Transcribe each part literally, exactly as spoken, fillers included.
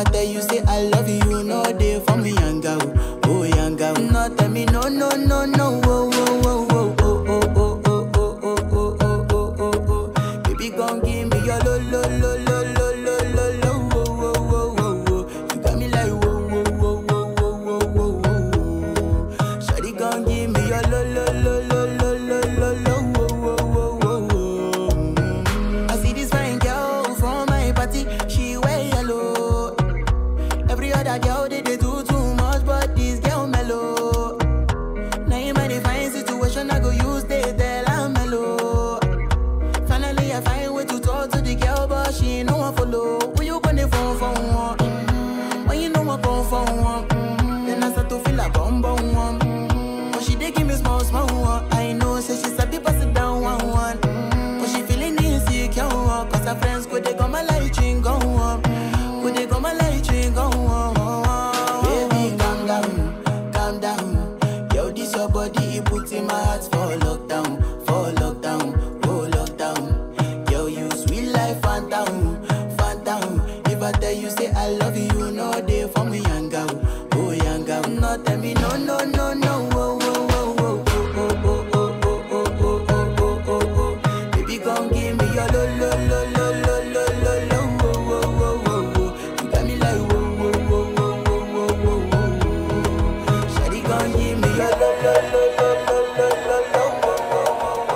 I tell you, say I love you, no day for me, young girl. Oh, young girl. No, tell me, no, no, no, no. Oh, oh, oh, oh, oh, oh, oh, oh, oh, oh, oh, oh, oh, oh, oh. Baby, gon' give me your lo, lo, lo, lo, lo, lo, lo, lo. Oh, oh, oh, oh, oh. You got me like, whoa, whoa, whoa, whoa, whoa, whoa, whoa, whoa. Shawty gon' give me your lo, lo, lo, lo, lo, lo, lo, lo. Oh, oh, oh, oh, oh. I see this fine girl from my party, she wear yellow. Every other girl they, they do too much, but this girl mellow. Now in my fine situation, I go use they tell I'm mellow. Finally I find way to talk to the girl, but she ain't no one follow. Who you gonna phone for one? Mm-hmm. When you know I come for one, mm-hmm. Then I start to feel a bum bum one. Mm-hmm. But she dey give me small small one. I know say she sabi pass it down one one. Mm-hmm. But she feeling insecure, cause her friends go they come my light ring go on. Go they come my light ring go on. Baby, calm down, calm down. Yo, this your body, it puts in my heart for lockdown, for lockdown, oh lockdown. Yo, you sweet life, phantom, phantom. If I tell you, say I love you, no day for me, young girl, oh young girl. No, tell me, no, no, no, no, oh, oh, oh, oh, oh, oh, oh, oh, oh, oh, oh, oh, oh, oh. Baby, gon' give me your lo, lo, lo, lo, lo, lo, lo, lo, oh, oh, oh, oh, oh. You got me like, whoa, whoa, whoa, whoa, whoa, whoa, whoa, whoa. Shawty gon' give me your lo, lo, lo, lo, lo, lo, lo, lo, oh, oh,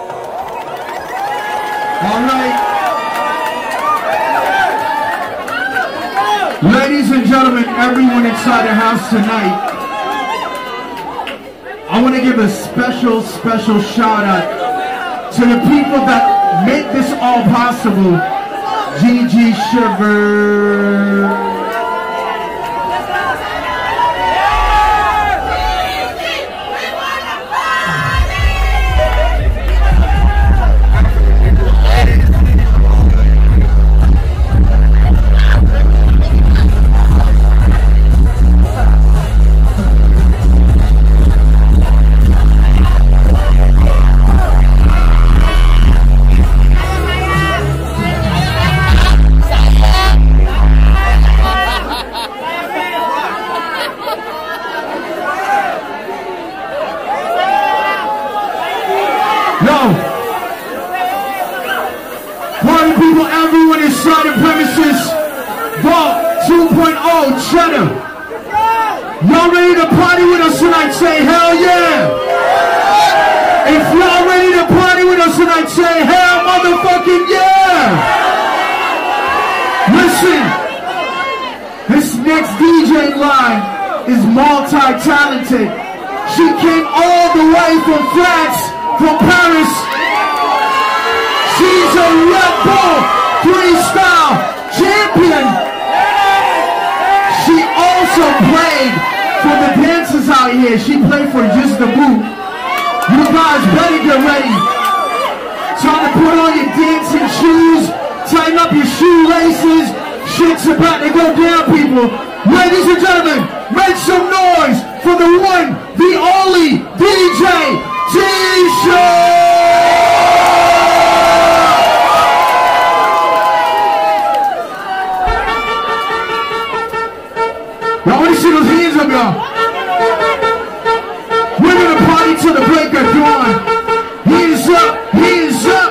oh. All right. Ladies and gentlemen, everyone inside the house tonight, I want to give a special, special shout out to the people that make this all possible. Gigi Shiver. Cheddar. Y'all ready to party with us tonight? Say hell yeah. If y'all ready to party with us tonight, say hell motherfucking yeah. Listen, this next D J line is multi-talented. She came all the way from France, from Paris. She's a Red Bull freestyle champion. She also played for the dancers out here. She played for Just the Boot. You guys better get ready. Time to put on your dancing shoes, tighten up your shoelaces. Shit's about to go down, people. Ladies and gentlemen, make some noise for the one, the only D J T-Shirt! Now, I want to see those hands up, y'all. We're going to party till the break of dawn. Hands up, hands up.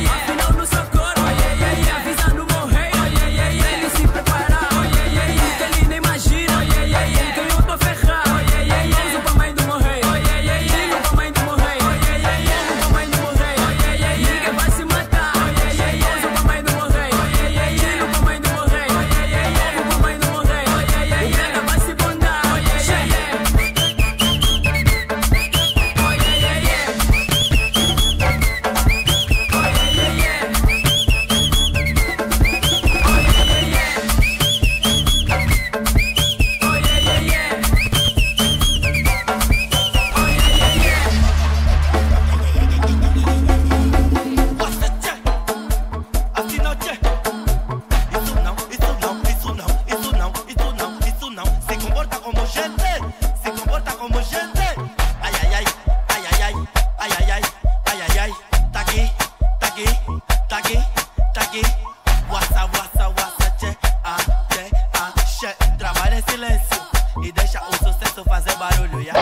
Avisando o meu rei, ele se preparar, ele como gente. Ay, ay, ay, ay, ay, ay, ay, ay, ay, ay, ay, ay. Tá aqui, tá aqui, tá aqui, tá aqui. Wassa, wassa, wassa, che, ah, che, ah, che. Trabalha em silêncio e deixa o sucesso fazer barulho, ya.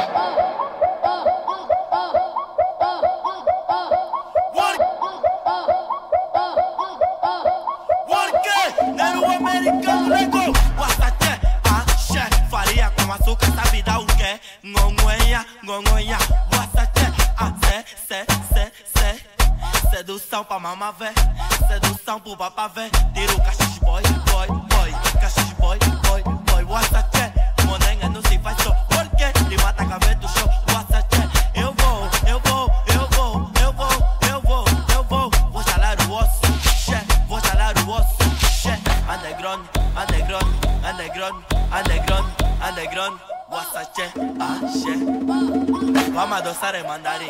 Americano lego, guasache, ache, faria com açúcar, sabe dar o quê? Ngongoia, ngongoia, guasache, ache, se, se, se. Sedução pra mama ver, sedução pro papá ver. Tira o cachis boy, boy, boy, cachis boy, boy, boy, guasache. Monenga não se faz show, porque ele mata a cabeça do show, guasache. Eu vou, eu vou, eu vou, eu vou, eu vou, eu vou, vou chalar o osso, che, vou chalar o osso. Underground, underground, underground, underground, underground, guasache, ache. Vamos a dançar em mandarim.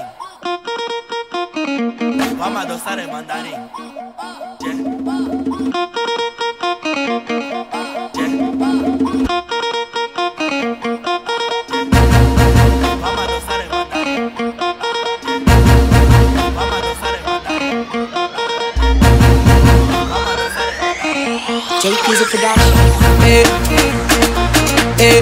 Vamos a dançar em mandarim. Che. Che. Vamos a dançar em mandarim. Vamos a dançar em mandarim. Vamos a dançar em J P's a production. Hey, hey,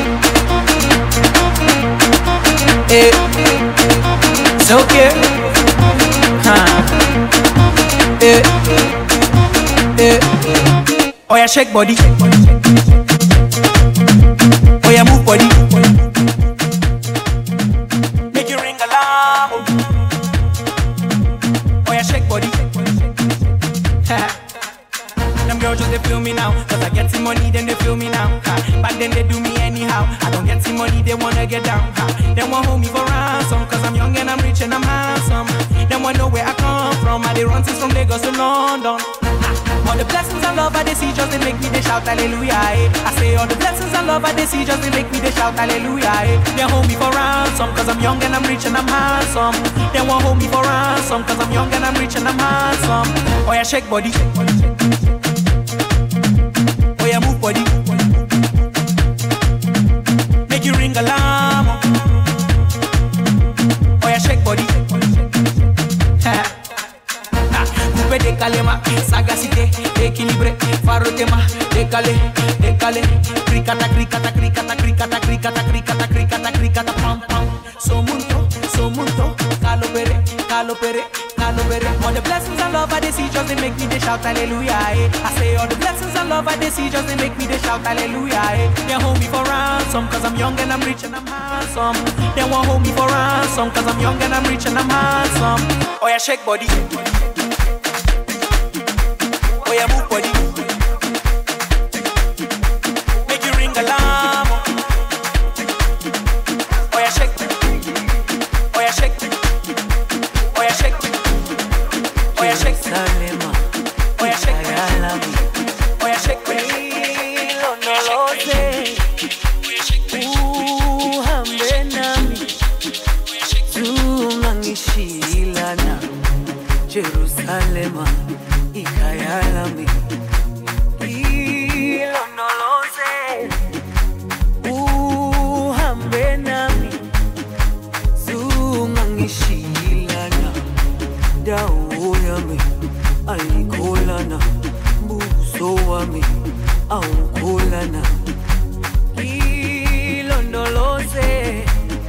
hey, so cute, huh? Hey, hey, oh yeah, shake body, oh yeah, move body, make you ring alarm, oh yeah, shake body. Them girls just they feel me now, cause I get some money, then they feel me now. Ha. Back then they do me anyhow. I don't get some money, they wanna get down. Ha. They want hold me for ransom, cause I'm young and I'm rich and I'm handsome. They want know where I come from. I they run since from Lagos to London. Ha. All the blessings and love I they see just they make me they shout hallelujah. Eh. I say all the blessings and love I they see just they make me they shout hallelujah. Eh. They hold me for ransom, cause I'm young and I'm rich and I'm handsome. They want hold me for ransom, cause I'm young and I'm rich and I'm handsome. Oh yeah, shake body. Oh yeah, move body. Make you ring alarm. Oh yeah, shake body. Coupe de calema, sagacité, équilibré, faro tema, décalé, décalé, cricata, cricata, cricata, cricata, cricata, cricata, cricata, cricata, pam pam. So munto, so munto, calo pere, calo pere, calo pere. All the blessings and love I they see just they make me they shout hallelujah. Eh. I say all the blessings and love I they see just they make me they shout hallelujah. Eh. They hold me for ransom cause I'm young and I'm rich and I'm handsome. They won't hold me for ransom cause I'm young and I'm rich and I'm handsome. Oh yeah, shake body. Oh yeah, move body. Make you ring alarm. Oh yeah, shake. Oh yeah, shake. Oh yeah, shake. Oh yeah, shake. Oh yeah, shake. Oh yeah, shake. Lo no lo sé. Uhambe nami. Zungangishilana. Jerusalema. Ikayalami. Lo no lo sé. Uhambe nami. Zungangishilana. Dawo yami. Alikolana. Buso wami. Aukolana. Lo no lo sé.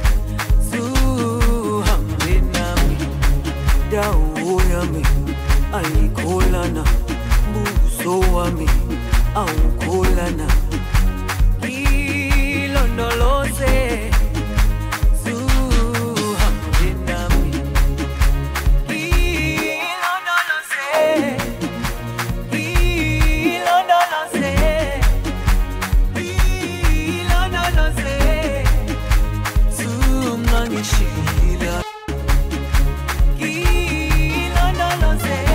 Zuhambe nami. Dawo yami. Alikolana, buso wami, aukolana. Hilo no lo sé. Zuhambe nami. Hilo no lo sé. Hilo no lo sé. Hilo no lo sé. Zumangishila. Hilo no lo sé.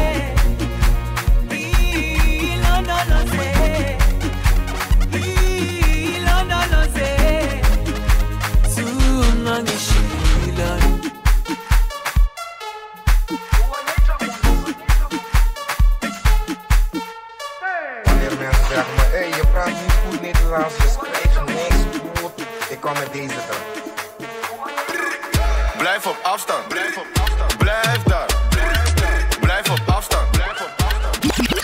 Wanneer mensen zeggen me, hey, je praat niet goed Nederlands, je spreekt niks goed, ik kom met deze dan. Blijf op afstand. Blijf op afstand. Blijf daar. Blijf op afstand. Blijf op afstand.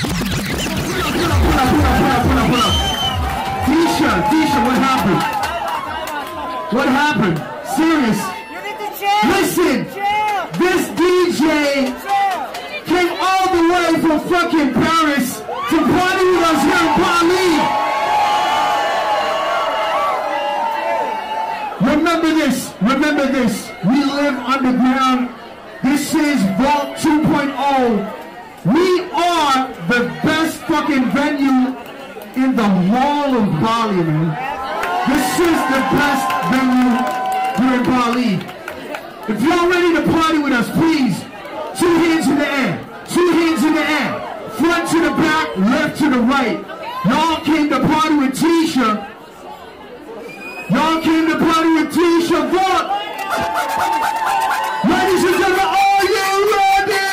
Tisha, Tisha, what happened? What happened? Serious. You need to chill. Listen, Chill. this D J came all the way from fucking Paris to party with us here in Bali. Remember this, remember this. We live underground. This is Vault two point oh. We are the best fucking venue in the whole of Bali, man. This is the best venue here in Bali. If y'all ready to party with us, please, two hands in the air. Two hands in the air. Front to the back, left to the right. Y'all came to party with Tisha. Y'all came to party with Tisha Vault. Ladies and gentlemen, are you ready?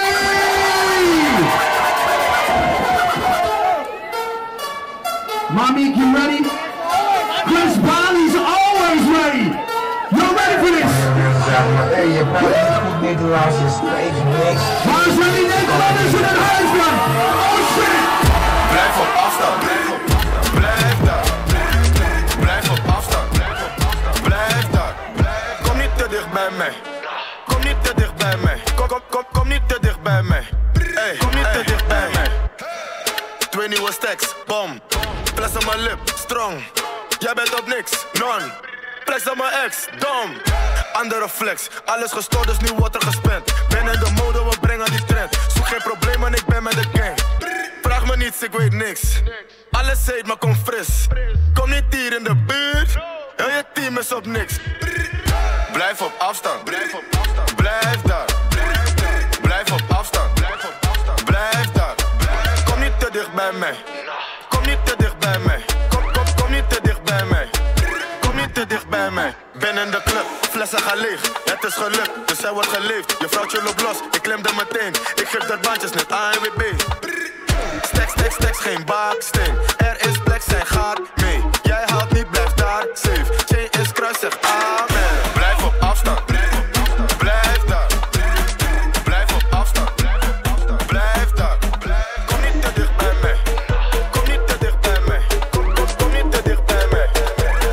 Mommy, you ready? Chris Bali's always ready. You're ready for this? Hey, you better need to lost your stage, Nick. Mars ready, Nick? Listen and Heisman. Oh shit! Blijf op afstand. Blijf daar. Blijf op afstand. Blijf daar. Kom niet te dicht bij mij. Kom niet te dicht bij mij. Kom, kom, kom, kom niet te dicht bij mij. Hey, kom niet te dicht bij mij. Twee nieuwe stacks, bom. Fles op mijn lip, strong. Jij bent op niks, non. Flex op mijn ex, dom. Andere flex, alles gestoord, dus nu wordt er gespend. Ben in de mode, we brengen die trend. Zoek geen problemen, ik ben met de gang. Vraag me niets, ik weet niks. Alles heet, maar kom fris. Kom niet hier in de buurt. Heel je team is op niks. Blijf op afstand. Blijf op afstand. Blijf daar. Blijf op afstand. Blijf op afstand. Blijf daar. Kom niet te dicht bij mij. Kom niet te dicht bij mij. Kom, kom, kom niet te dicht bij mij. Kom niet te dicht bij mij. Ben in de club, flessen gaan leeg. Het is gelukt, dus hij wordt geleefd. Je vrouwtje loopt los, ik klemde meteen. Ik geef er bandjes, net A N W B. Stacks, stacks, stacks, geen baksteen. Er is plek, zij gaat mee. Jij haalt niet, blijf daar, safe. Chain is kruis, zeg amen. Blijf op afstand. Blijf daar. Blijf op afstand. Blijf daar. Kom niet te dicht bij mij. Kom niet te dicht bij mij. Kom, kom, kom niet te dicht bij mij. Kom niet te dicht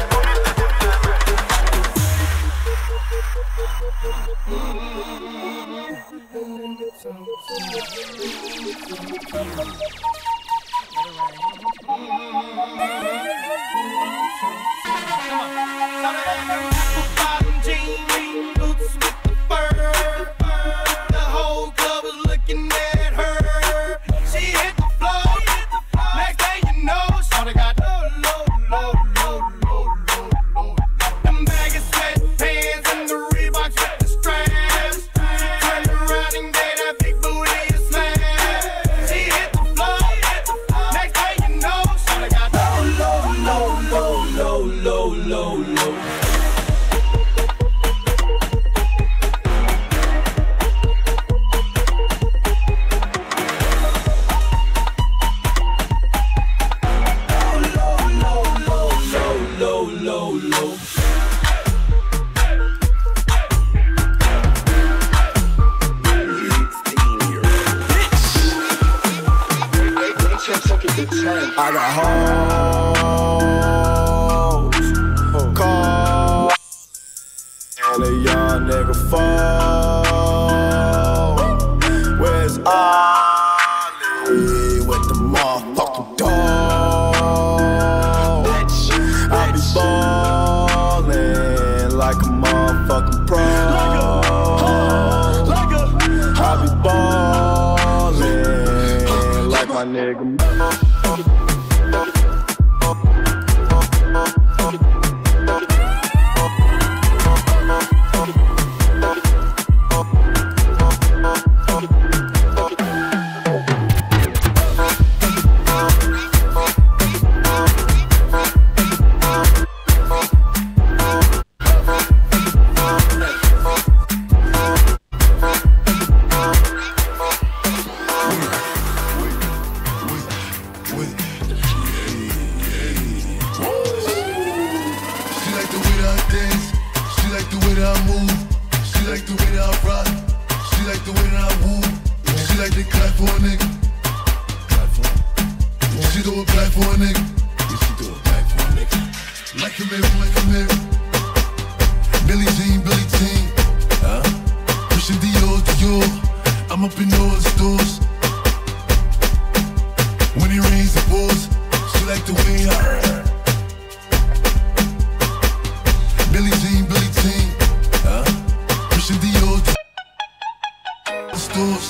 Bottom jean, boots with the fur. The whole club was looking at her. She hit the floor. Next thing you know, shorty got low, low, low, low, low, low, low. Them baggy sweatpants and the Reeboks with the straps. Turned around and gave that big booty a slam. She hit the floor. Next thing you know, shorty got low, low, low, low, low, low, low, low. I got hoes, call, and a young nigga fall. Where's Ollie with the motherfucking dog? I be ballin' like a motherfucking pro. I be ballin' like my nigga. Billie Jean, Billie Jean. Uh, Christian Dior, stores.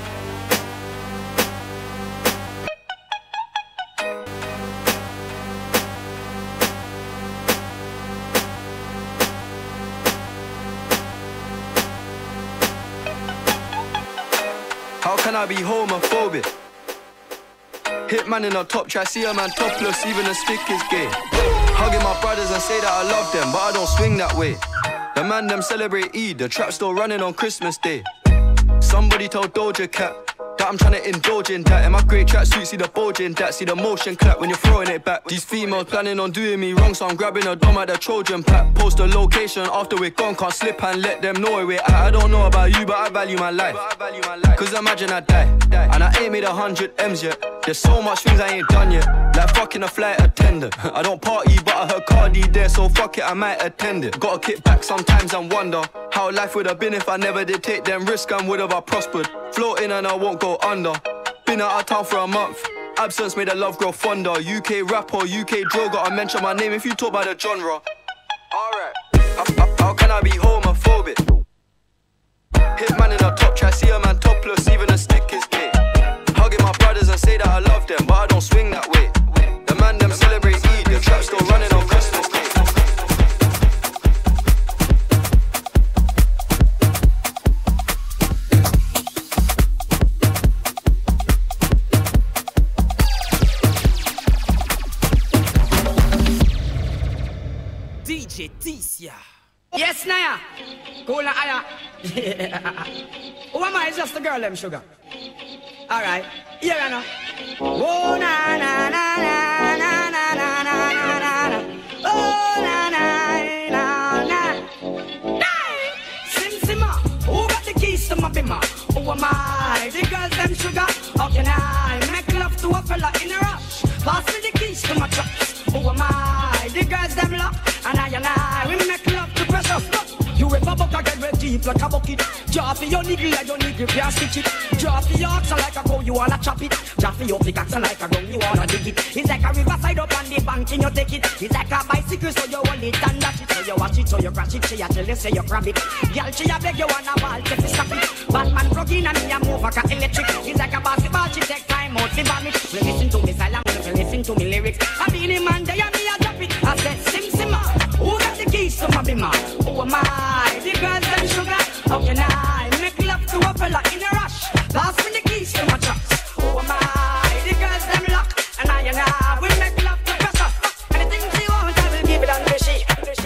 How can I be homophobic? Hitman in a top try, see a man topless, even a stick is gay. Hugging my brothers and say that I love them, but I don't swing that way. The man them celebrate Eid, the trap still running on Christmas Day. Somebody told Doja Cat that I'm trying to indulge in that. In my grey tracksuit, see the bulge in that. See the motion clap when you're throwing it back. These females planning on doing me wrong, so I'm grabbing a dome at the Trojan pack. Post a location after we're gone, can't slip and let them know where we're at. I don't know about you, but I value my life. Cause imagine I die, and I ain't made a hundred M's yet. There's so much things I ain't done yet, like fucking a flight attendant. I don't party, but I heard Cardi there, so fuck it, I might attend it. Gotta kick back sometimes and wonder how life would have been if I never did take them risks and would have I prospered. Floating and I won't go under. Been out of town for a month. Absence made the love grow fonder. U K rapper, U K drill, gotta mention my name if you talk about the genre. Alright, how, how, how can I be homophobic? Hitman in a top try, see a man topless, even a stick is gay. Hugging my brothers and say that I love them, but I don't swing that way. The man them celebrate Eid, the trap still running on Christmas Day. D J Ticia. Yes, Naya. Cool na aya. Who am I? Just a girl, them sugar. All right. Here I know. Oh na na na na na na na na na na. Oh na na na na. Hey, Sim Simma. Who got the keys to my bimmer? Who am I? The girls, them sugar. How can I make love to a fella in a rush? Pass me the keys to my truck. Who am I? The girls, them lock. And I and I, we make love to pressure. You ever buck a get real deep like a bucket. Drop your niggle like your niggle can't stitch it. Drop your oxen like a cow, you wanna chop it. Drop your pickaxe like a gun, you wanna dig it. It's like a riverside up on the bank and you take it. It's like a bicycle, so you hold it and dash it. So you watch it, so you crash it, so you tell you, say you grab it. Girl, she a beg you wanna ball, take it, stop it. Batman plug in and me a move like a electric. It's like a basketball, she take time out, she vomit. You listen to me silent, you listen to me lyrics. I be the man, they and me a drop it. I said, Sim Simma, who got the keys to my bimmer? Who am I? The girls, them sugar. How can I make love to a fella in a rush? Pass me the keys to my trucks. Who am I? The girls, them lock. And I and I will make love to pressure. Anything she wants, I will give it on the she.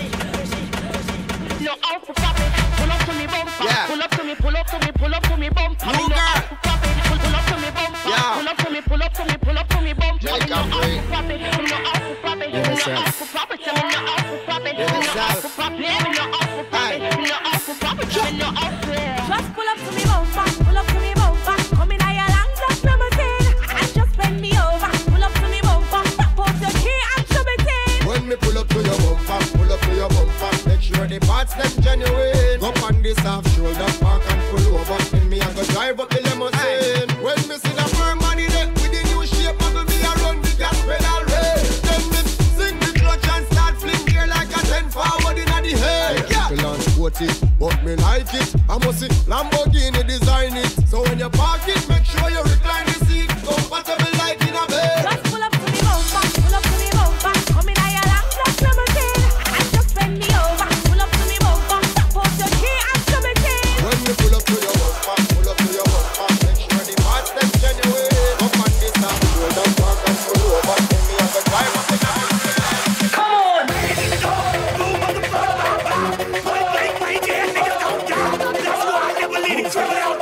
No out for pop it. Pull up to me bumper. Yeah. Pull up to me, pull up to me, pull up to me bumper. No No girl. out for pop it. Pull, pull up to me bumper. Yeah. Pull up to me, pull up to me, pull up to me bumper. Make No up out for it. for pop it. No out for pop it. Yeah, No myself. out for pop it. No out for pop it. Yeah, No out myself. for pop it. No out for pop it. No out for pop it. No out for Just pull up to me bumper, pull up to me bumper. Come in a long black limousine and just bend me over. Pull up to me bumper, pop out your key and show me thing. When me pull up to your bumper, pull up to your bumper, make sure the parts them genuine. Go on this half shoulder, park and pull over. In me I go drive up the limousine. When me see the firm money there with the new shape, muggle me a run the gas pedal race. Then me sing the clutch and start fling gear like a ten forward inna the head. Yeah. People on sport it, but me like it. I must see Lamborghini design it. So when you park it, make sure you recline the seat. Comfortable like in a bed. Just pull up to me bumper, pull up to me bumper. Come in a long black limousine and just bend me over. Pull up to me bumper, pop out your key and show me thing. When me pull up to your bumper, pull up to your bumper, make sure the parts them genuine. Up on this half shoulder, park and pull over. In me I go drive up the gas. Come on! That's why I never let it travel out.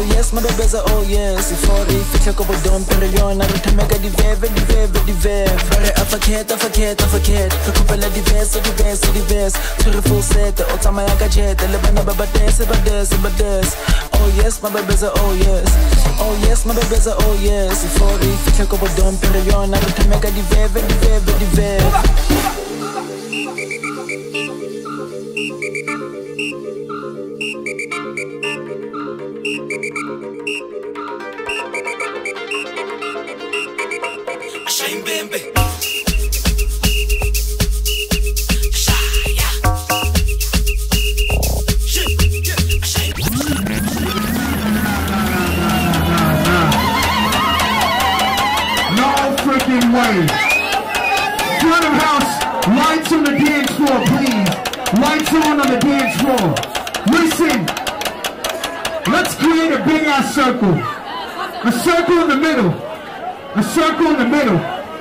oh yes, my baby's a oh yes. Ifori fitla ko bodom pero yona re thameka di veve di veve di veve. Re a forget, a forget, a forget. Re kopela di verse, di verse, di verse. Tshwere full set, o tsamaya ka jet. Le bana ba ba dance, ba dance, ba dance. Oh yes, my baby's a oh yes. Oh yes, my baby's a oh yes. Ifori fitla ko bodom pero yona re thameka di veve di veve di veve. Shame baby. Way. Front of house, lights on the dance floor, please. Lights on on the dance floor. Listen, let's create a big ass circle. A circle in the middle. A circle in the middle.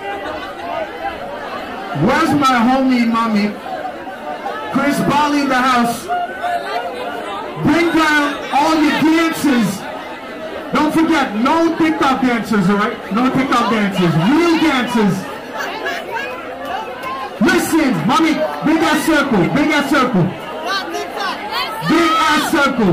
Where's my homie, mommy? Chris Bali in the house. Bring down all your dancers. Don't forget, no TikTok dancers, alright? No TikTok dancers. Real dancers. Listen, mommy, big ass circle, big ass circle. Big ass circle.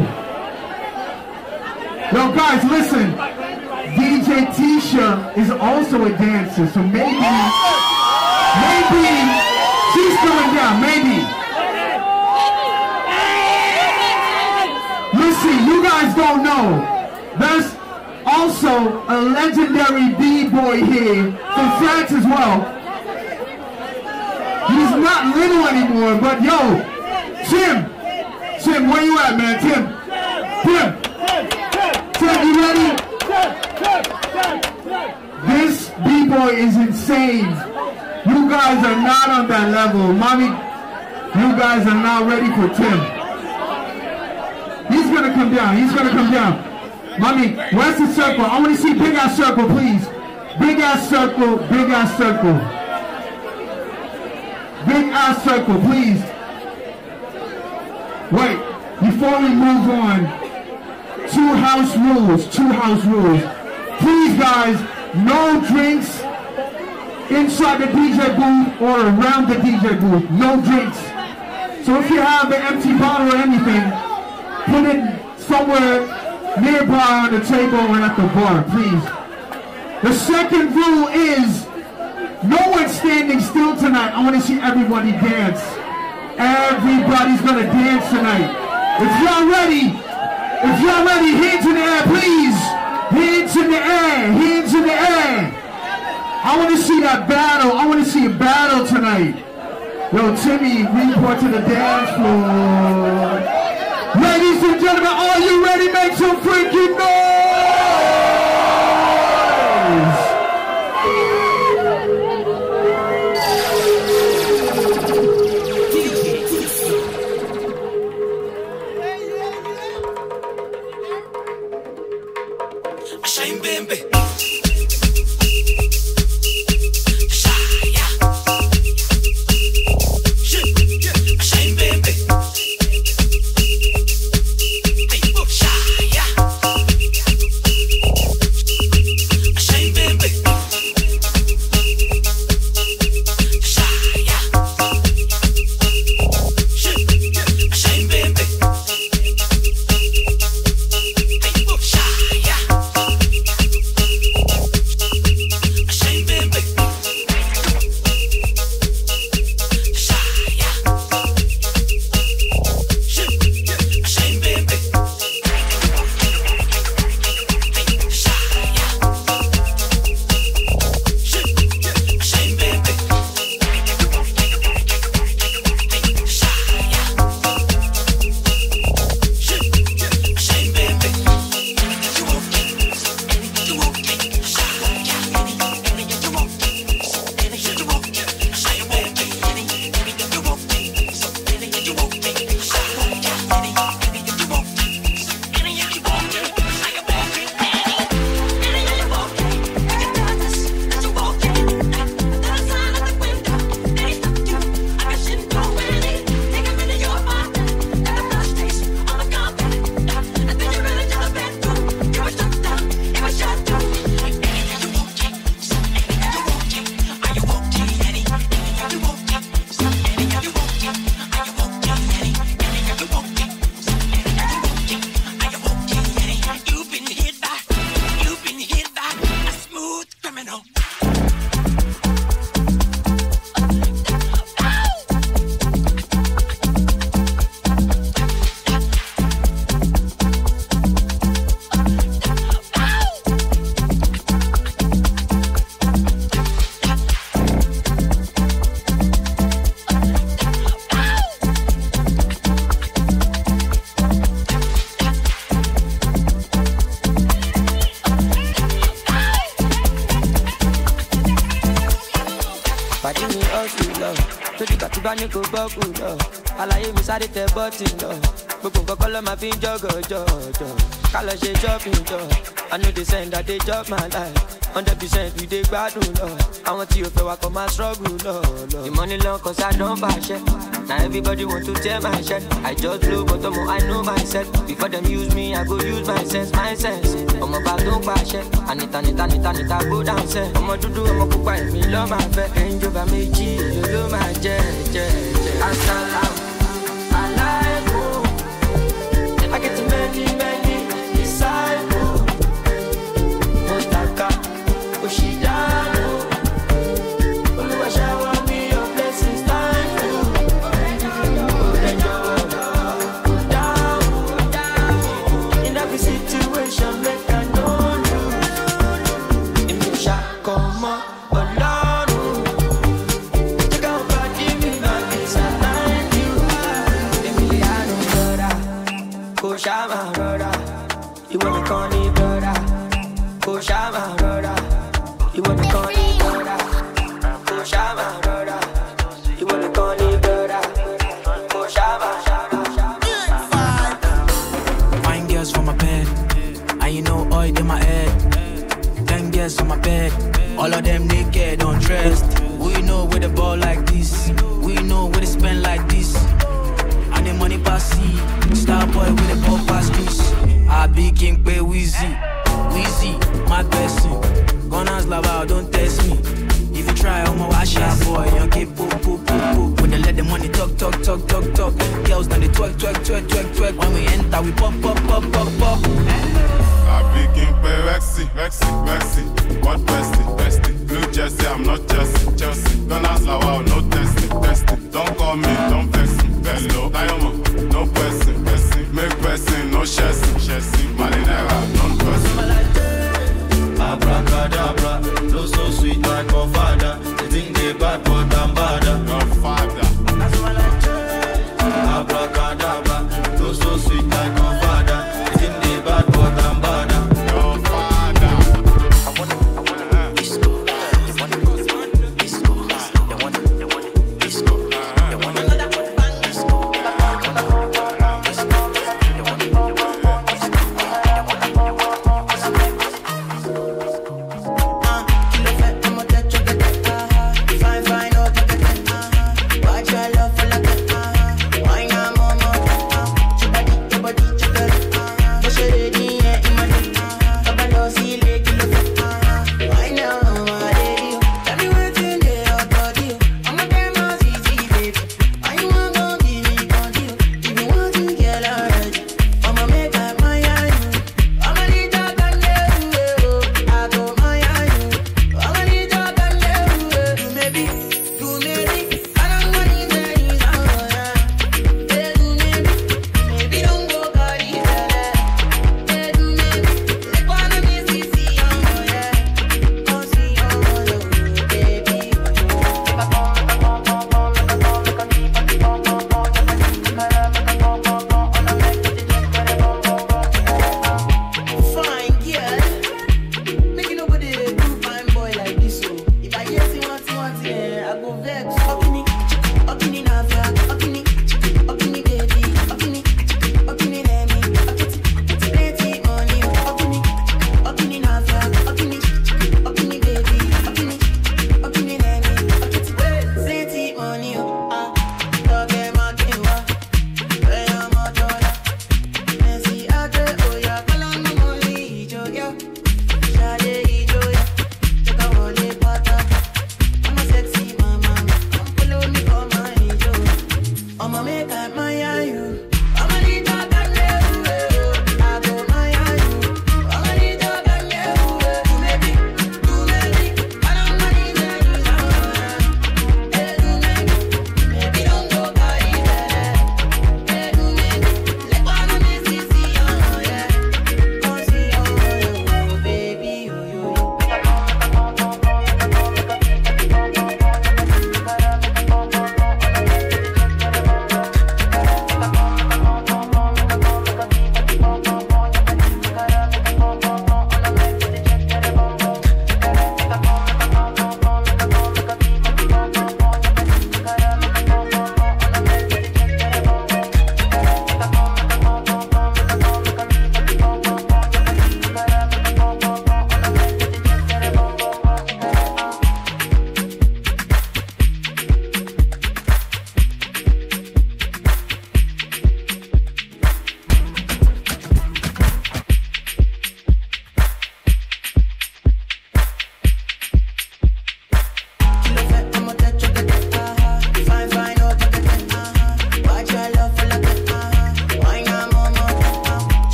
Yo, guys, listen. D J Tisha is also a dancer, so maybe, maybe she's coming down, maybe. Listen, you guys don't know. There's also a legendary B-boy here from France as well. He's not little anymore, but yo, Tim, Tim, where you at, man? Tim, Tim, Tim, you ready? This B-boy is insane. You guys are not on that level. Mommy, you guys are not ready for Tim. He's gonna come down, he's gonna come down. Mommy, where's the circle? I want to see big ass circle, please. Big ass circle, big ass circle. Big ass circle, please. Wait, before we move on, two house rules, two house rules. Please guys, no drinks inside the D J booth or around the D J booth. No drinks. So if you have an empty bottle or anything, put it somewhere nearby on the table or at the bar, please. The second rule is no one's standing still tonight. I want to see everybody dance. Everybody's gonna dance tonight. If y'all ready, if y'all ready, hands in the air, please. Hands in the air, hands in the air. I want to see that battle. I want to see a battle tonight. Yo, Timmy, report to the dance floor. Ladies and gentlemen, are you ready? Make some freaking noise! Shame baby. Tibani go buckle, no. Alaye mi sáré tẹ button, no. Gbogbo nǹkan kọ́ ló máa fi ń jọ́gọ̀ jọ̀jọ̀. Ká lọ ṣe shopping jọ. I know they send that they job my life. Hundred percent we dey gbádùn lọ. Àwọn tí o fẹ́ wa kọ́ máa struggle lọ. The money long cause I don't fashion. Now everybody want to tear my shirt. I just blow but omo I know myself. Before them use me, I go use my sense, my sense. Ọmọ bá tó pàṣẹ. Anita, Anita, Anita, Anita go down set. Ọmọ dúdú, ọmọ pupa, èmi ló máa fẹ́. Ẹnjọba méjì ló ló máa jẹ, jẹ, jẹ. Asalaam, alaikum. I get many, many disciples. Motaka, Oshidano. Oluwa shower me your blessings, thank you. In every situation, make I know you. In the shop, come on, alone. Check out my T V, my visa, thank you. Emiliano, brother, Koshama, brother. You wanna call me brother? Koshama, brother. You wanna call me brother? Koshama, brother. You wanna call me brother? Koshama, Fine girls from my bed, and you know oil in my head. Ten girls on my bed, all of them naked, undressed. We know where the ball like this, we know where they spend like this. And the money pass see, star boy with the ball pass this. I be king pay Weezy, Weezy, my person. Gunners lava, don't test me. If you try, I'm a wash out boy, young kid, poop, poop, poop, poop. When they let the money talk, talk, talk, talk, talk. Girls then they twerk, twerk, twerk, twerk, twerk. When we enter, we pop, pop, pop, pop, pop. I be king pay Rexy, Rexy, Rexy. What bestie, bestie? Blue Jersey, I'm not Chelsea, Chelsea. Gunners lava, no testing, testing. Don't call me, don't vex me, vex no. Diamond, no pressing, pressing. Make pressing, no chasing, chasing. Marinera, non-pressing. Abracadabra, no so sweet like my father. They think they bad but I'm badder. Your father. Abracadabra, no so sweet like my father. They think they bad but I'm badder. Your father.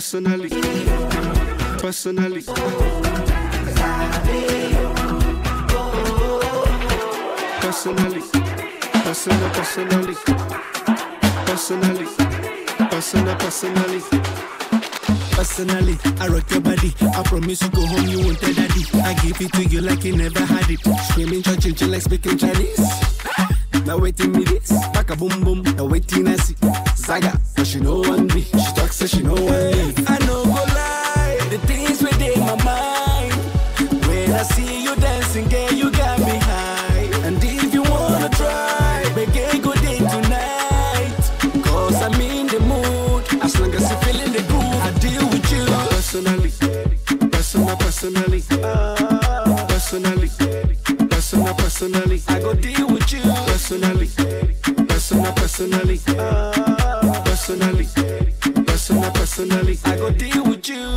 personally, personally. Personally, personal, personally, personally, personal, personally. Personally, I rock your body. I promise you go home, you won't tell daddy. I give it to you like you never had it. Screaming, churching, like speaking Chinese. Now waiting me this, back a boom boom. Now waiting I see Zaga, but she know one me. She talks so she know one me. I know go lie, the things within my mind. When I see you dancing, girl, you got me high. And if you wanna try, make a good day tonight. Cause I'm in the mood, as long as you feeling the groove, I deal with you. Personally, personal, personally, personally, personal, personally. I go deal with you. Personally, personal, personally, personally, personal, personally. I go deal with you.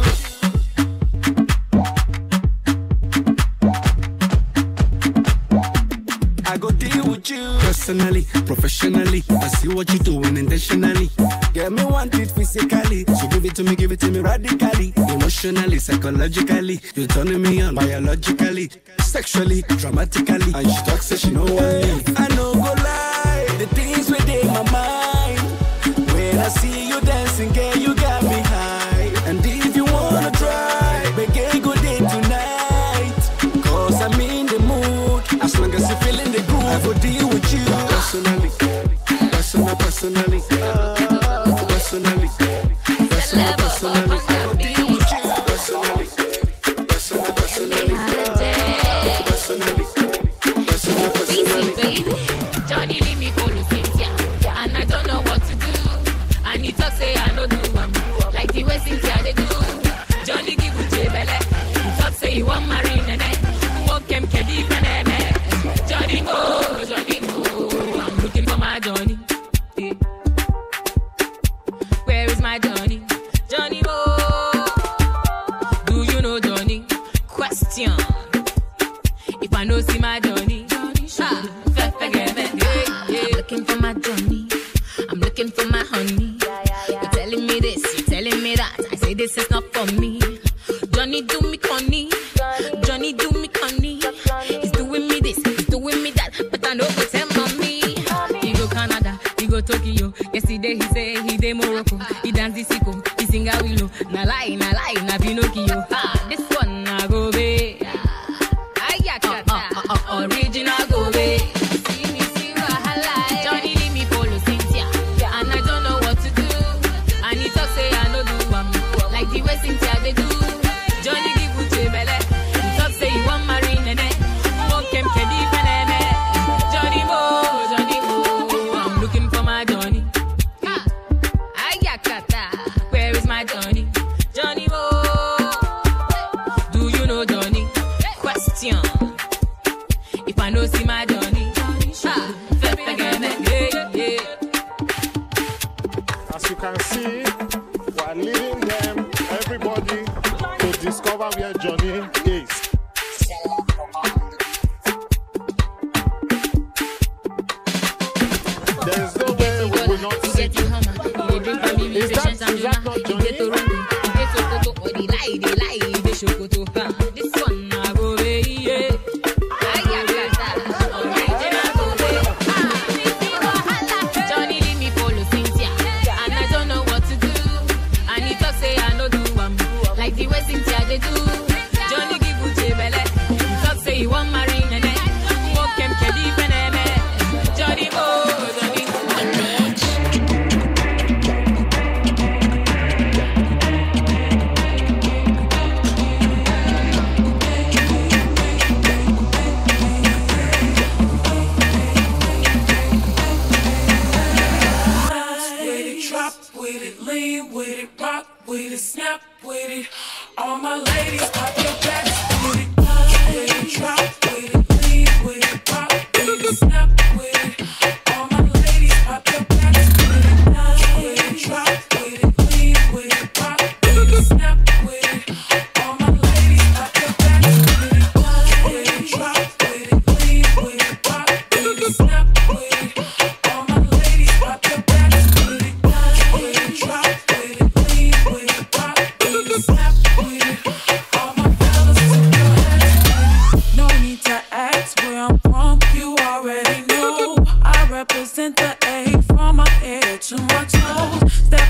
I go deal with you. Personally, professionally, I see what you're doing intentionally. Get me want it physically, so give it to me, give it to me radically. Emotionally, psychologically, you're turning me on biologically, sexually, dramatically. And she talks so she know what I mean. I know go lie, the things within my mind. When I see you dancing, girl, you got me high. And if you wanna try, make a good day tonight. Cause I'm in the mood, as long as you feeling the groove, I go deal with you. Personally, personal, personally, personally, personal, personally. I go deal with you. Personally, personal, personally, personally, personal, personally. Johnny leave me for Cynthia, and I don't know what to do. And he talk say I no do am, like the way Cynthia they do. Johnny give you Jebele, he talk say he want marry nene. Walk him kedi nene. Johnny go, Johnny go. I'm looking for my Johnny. Yeah. Where is my Johnny? Johnny go. Do you know Johnny? Question. If I know see my Johnny, ah, forget me. Yeah, yeah. I'm looking for my Johnny. I'm looking for my honey. You're telling me this, you're telling me that. I say this is not for me. Johnny do me conny. Johnny do me conny. He's doing me this, he's doing me that. But I know what's him on me. He go Canada, he go Tokyo. Yesterday he say he dey Morocco. He dance the sicko, he sing a willow. Na lie, na lie, na Pinocchio. Ah, this one na go be. Ayakata, uh, uh, uh, original go be. See me, see wahala. Johnny leave me follow Cynthia, and I don't know what to do. And he talk say I no do am, like the way Cynthia they do. Johnny give you Jebele, he talk say he want marry nene. Walk him kedi nene. Johnny mo, Johnny mo, I'm looking for my Johnny. Ah, Ayakata, where is my Johnny? Johnny mo, do you know Johnny? Question. If I know see my Johnny, ah, forget me. Yeah, yeah. As you can see, we're leading them, everybody, to discover where Johnny is. There's no way we will not see. Is that, is that not Johnny? This one I go away, yeah. Johnny leave me follow Cynthia, and I don't know what to do. And he talk say I no do am, like the way Cynthia they do. Johnny give you Jebele, he talk say he want marry nene. Walk him kedi nene. Johnny oh, Johnny with it, lean with it, rock with it, snap with it. All my ladies, pop your backs with it, punch with it, drop with it, lean with it, rock with it, snap with it. All my ladies, pop your backs with it, punch with it, drop with it, lean with it, rock with it, snap with it. All my ladies, pop your backs with it, punch with it, drop with it, lean with it, rock with it, snap with it. All my ladies, pop your backs with it, punch with it, drop with it, lean with it, rock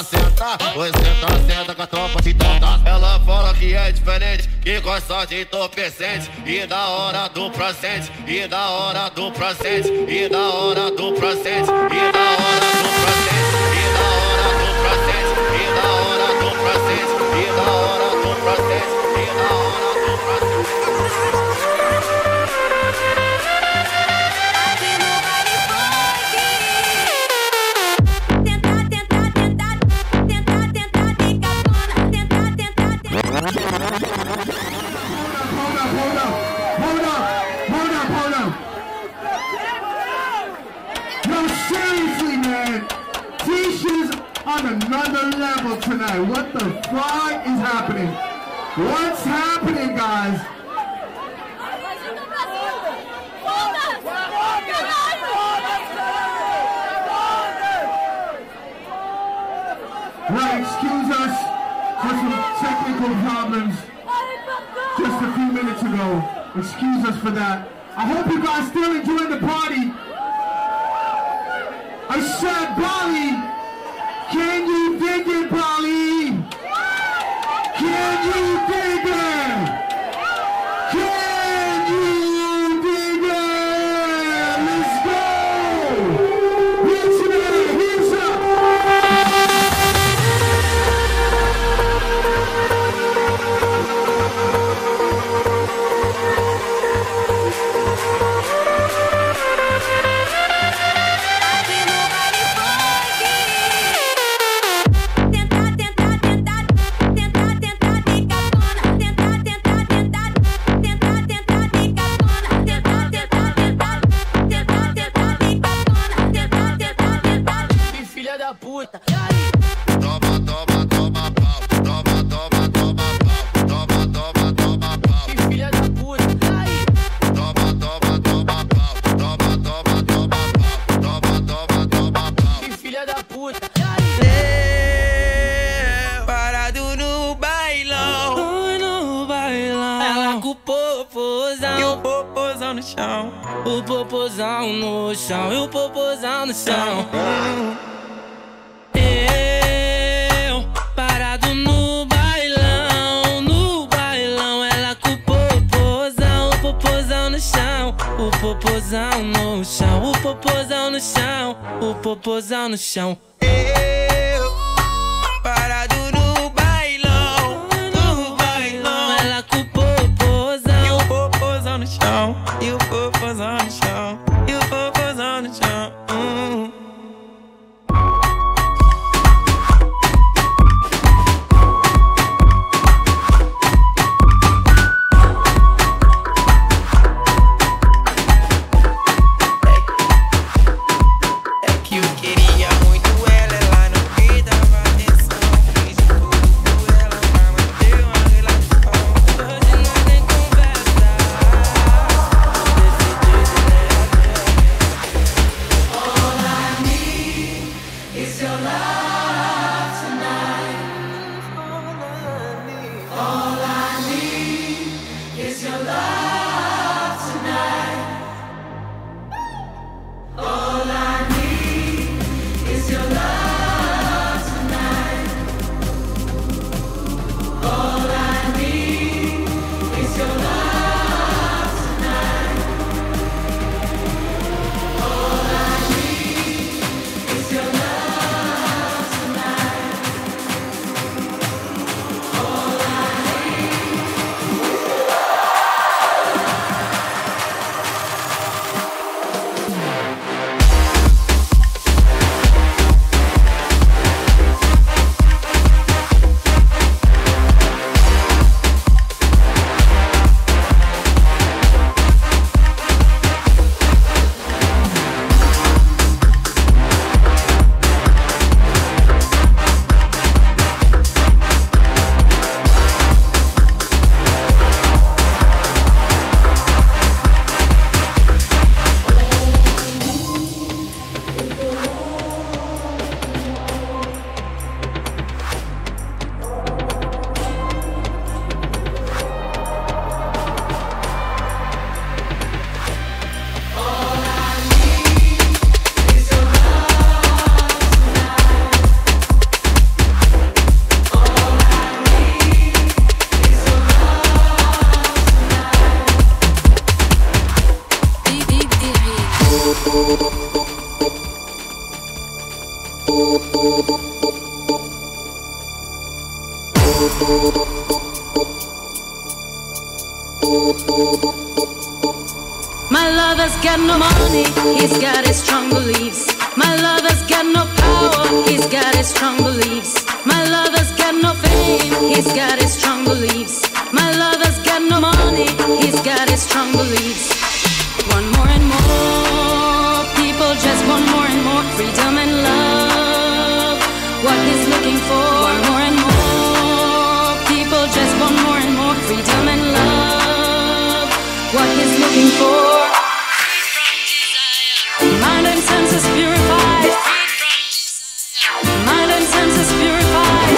senta, senta. Oi, senta, senta com a tropa de tonta. Ela fala que é diferente, que gosta de entorpecente. E da hora do presente, e da hora do presente, e da hora do presente, e da hora do presente, e da hora do presente, e da hora do presente, e da hora do presente, e da hora do presente. On another level tonight. What the fuck is happening? What's happening, guys? Right, excuse us for some technical problems just a few minutes ago. Excuse us for that. I hope you guys still enjoying the party. I said Bali. Can you dig it, Bali? Can you dig it? Can you dig it? Let's go! Hands in the air, hands up! O popozão no chão, e o popozão no chão. Eu, parado no bailão, no bailão. Ela com o popozão, o popozão no chão. O popozão no chão, o popozão no chão. O popozão no chão. Eu, parado no bailão, no bailão. Ela com o popozão, e o popozão no chão. E o popozão no chão, e o popozão no chão. Hum. É que eu queria muito My lover's got no money, he's got his strong beliefs. My lover's got no power, he's got his strong beliefs. My lover's got no fame, he's got his strong beliefs. My lover's got no money, he's got his strong beliefs. Want more and more, people just want more and more freedom and love. What he's looking for, want more and more, people just want more and more freedom and love. What he's looking for. Mind and senses purified. Mind and senses purified.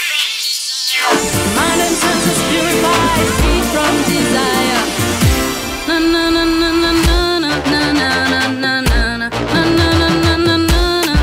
Mind and senses purified. Free from desire. Na na na na na na na na na na na na na na na na.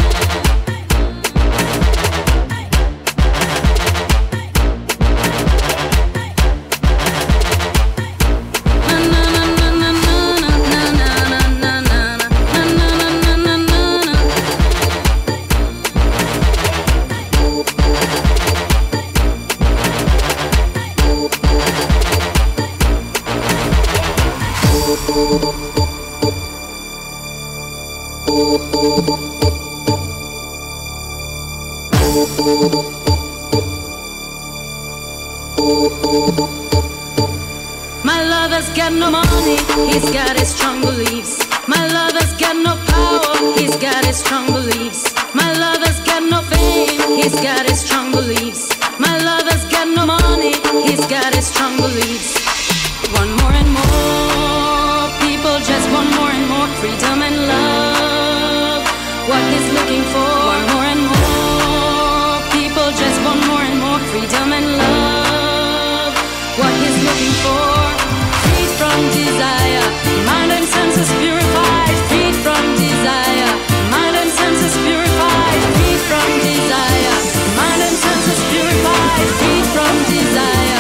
My lover's got no money, he's got his strong beliefs. My lover's got no power, he's got his strong beliefs. My lover's got no fame, he's got his strong beliefs. My lover's got no money, he's got his strong beliefs. Want more and more, people just want more and more freedom and love. What he's looking for, want more and more, people just want more and more freedom and love. What he's looking for. Freed from desire, mind and senses purified. Freed from desire, mind and senses purified. Freed from desire, mind and senses purified. Freed from desire.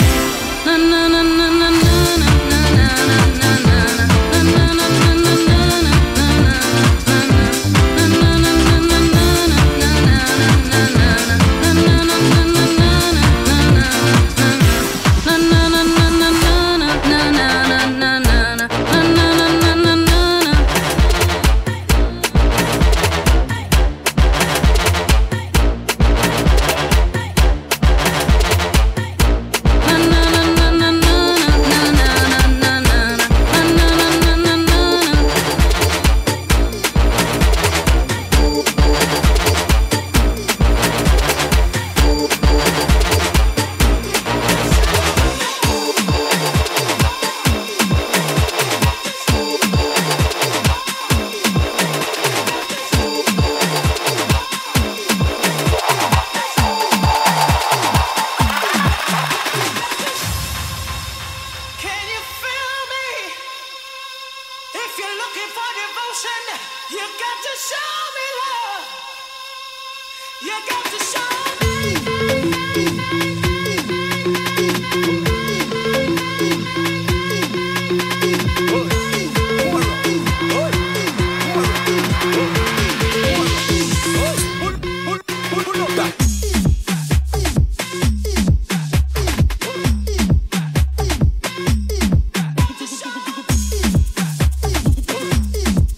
Na na na na na na na na na na na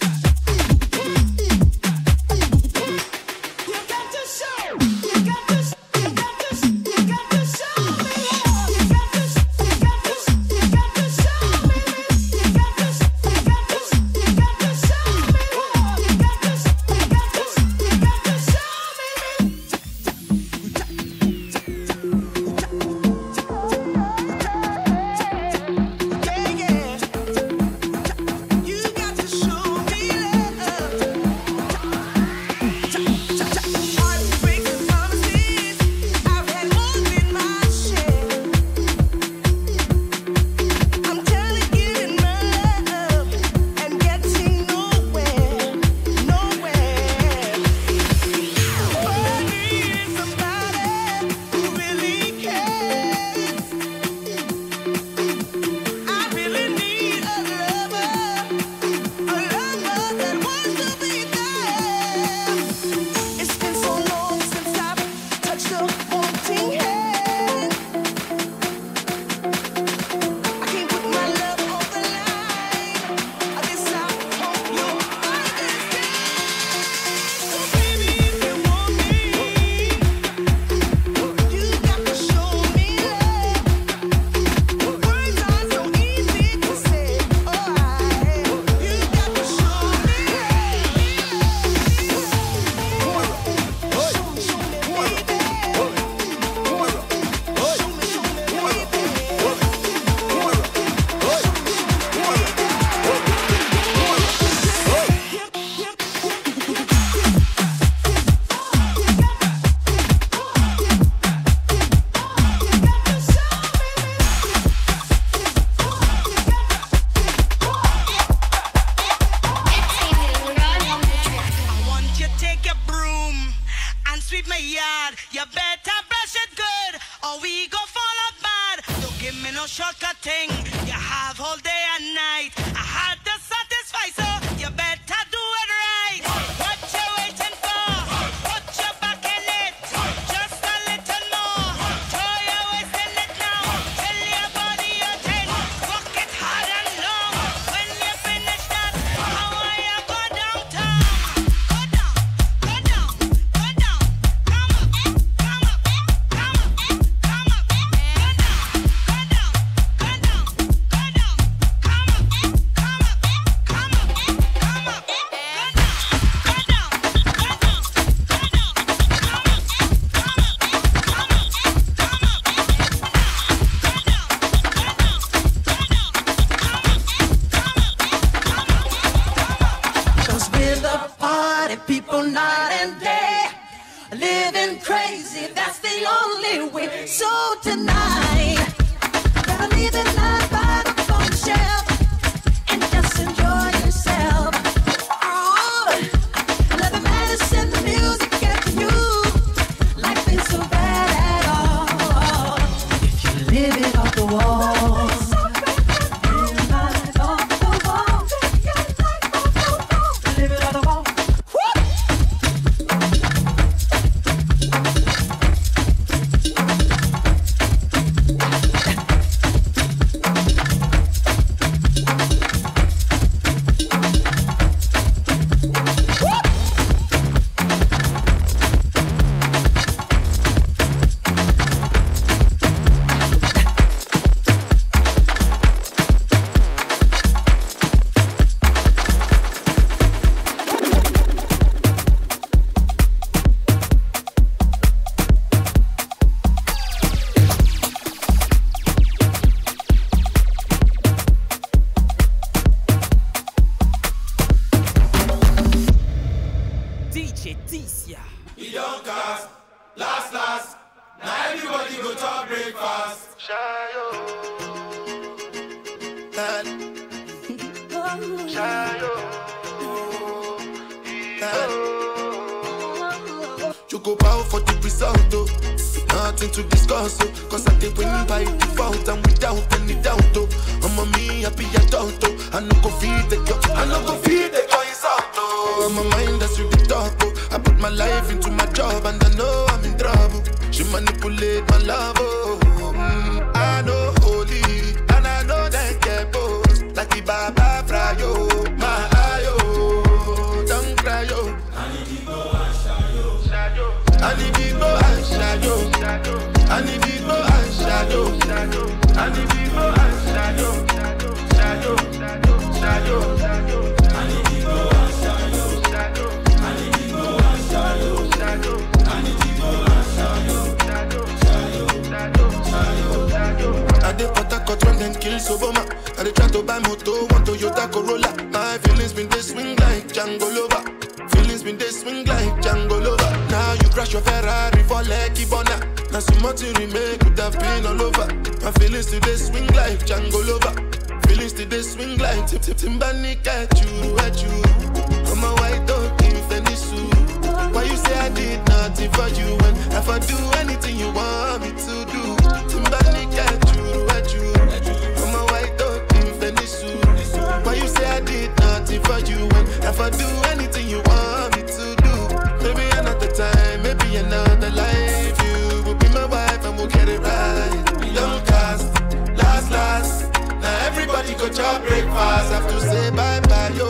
You got to sweep my yard. You better brush it good, or we go fall out bad. Don't give me no shortcut thing. You have all day and night. I had to satisfy, so you better do it right. What you waiting for? Put your back in it. Just a little more. Throw your waist in it now. Tell your body you're ten. Walk it hard and long. When you finish that, how are you go downtown? Go down, go down, go down. Come up, come up, come up, come up. Go down, go down, go down, go down. Come up, come up, come up, come up. Go down, go down, go down, go down. Come up, come up, come up, come up. Cause we're the party people night and day, living crazy, that's the only way. So tonight, gotta leave the night by the phone shelf and just enjoy yourself. Oh, let the medicine, the music get to you. Life ain't so bad at all if you live it off the wall. D J Ticia. We don't cast, last, last. Now everybody go to breakfast. Shayo. Shayo. You go bow for the result, oh. Nothing to discuss, oh. Cause I did win by default and without any doubt, oh. I'm a me happy adult, oh. I no go feed the girl, I no go feed the girl insult, oh. I'm a mind that's really dark, oh. I put my life into my job and I know I'm in trouble. She manipulate my love, oh. Mm, I know holy and I know that get both. Like the Baba Frayo, my ayo, don't cry, yo. I need to go and shadow. I need to go and shadow. I need to go and shadow. I need to go and shadow. Shadow, shadow, shadow. I need to go and shadow. I need to go and shadow. I need to go and shadow. Shadow, shadow, shadow. I did Port when them kill Obama. I did try to buy moto, one Toyota Corolla. My feelings been they swing like Django Lover. Feelings been they swing like Django Lover. Now you crash your Ferrari for Lucky Bona. Now so much you remake could have been all over. My feelings today swing like Django Lover. Feelings today swing like Tip Tip Timbani at you, at you. I'm a white dog in Fenisu. Why you say I did nothing for you when if I do anything you want me to do? Timbani at you, at you. I'm a white dog in Fenisu. Why you say I did nothing for you when if I do anything you want me to do? Maybe another time, maybe another life. You will be my wife and we'll get it right. Young cast, last, last. Now everybody go to breakfast. Have to say bye bye yo,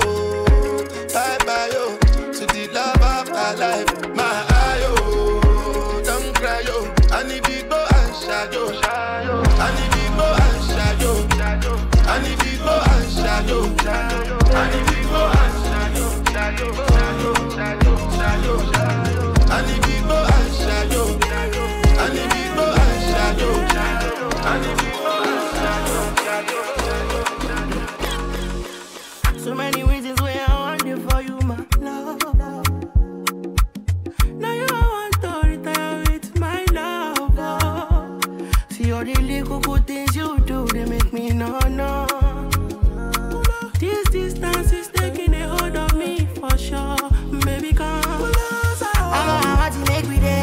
bye bye yo to the love of my life. My ayo, don't cry yo. I need to go and shadow. I need to go and shadow. I need to go and shadow. I need to go and shadow. Shadow, shadow, shadow, shadow. I need to go and shadow. I need to go and shadow. I need to go and shadow. So many reasons why I want you for you, my love. Now you want to retire with my love. Oh. See all the little good things you do, they make me no, no. This distance is taking a hold of me for sure. Baby, come. I know how to make me there.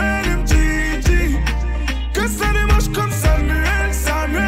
Samuel M G G. Que ça démarche comme Samuel, Samuel.